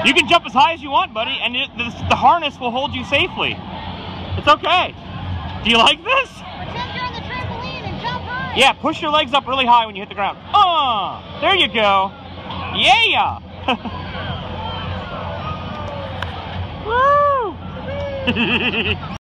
You can jump as high as you want, buddy, and the harness will hold you safely. It's okay. Do you like this? Pretend you're on the trampoline and jump high. Yeah, push your legs up really high when you hit the ground. There you go. Yeah. Woo!